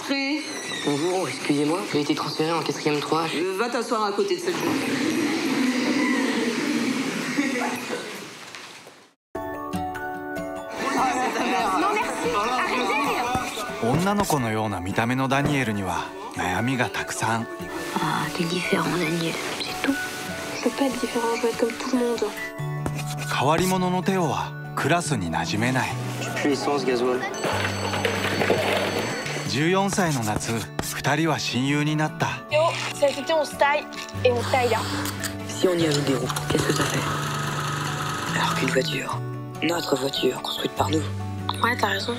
Entrez. Bonjour, excusez-moi, j'ai été transféré en 4ème 3. Va t'asseoir à côté de cette jeune. Non merci, arrêtez. 女の子のような見た目のダニエルには悩みがたくさん。 Ah, t'es différent, Daniel, c'est tout. Je veux pas être différent, je veux être comme tout le monde. 変わり者のテオはクラスに馴染めない。 Plus essence, gasoil. 14歳の夏、2人は親友になった。 Yo, cet été on se taille, et on se taille là. Si on y ajoute des roues, qu'est-ce que ça fait? Alors qu'une voiture, notre voiture, construite par nous. Ouais, t'as raison.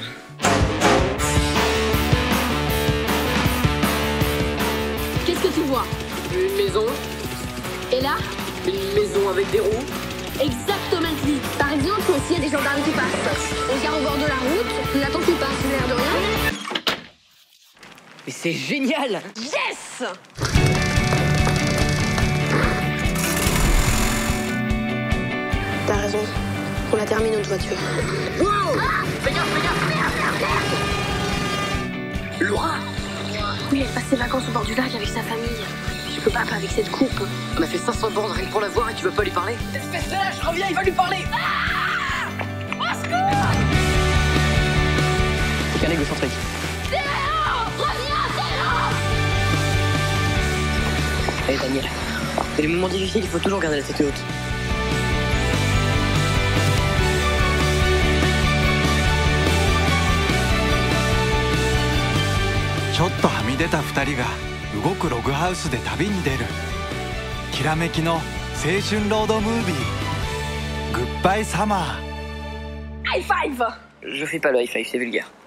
Qu'est-ce que tu vois? Une maison, Et là? une maison avec des roues. Exactement, lui. Par exemple, s'il y a des gendarmes qui passent, on se gare au bord de la route, on attend qu'ils passent, l'air de rien. Mais c'est génial! Yes! T'as raison, on a terminé notre voiture. Fais gaffe, fais gaffe! Laura! Oui, elle passe ses vacances au bord du lac avec sa famille. Je peux pas avec cette coupe. On a fait 500 bornes rien que pour la voir et tu veux pas lui parler? Espèce de lâche, reviens, il va lui parler. C'est qu'un égocentrique. Allez Daniel, dans les moments difficiles, il faut toujours garder la tête haute. ちょっとはみ出た2人が動くログハウスで旅に出る。きらめきの青春ロードムービー、グッバイサマー。 High five! Je fais pas le high five, c'est vulgaire.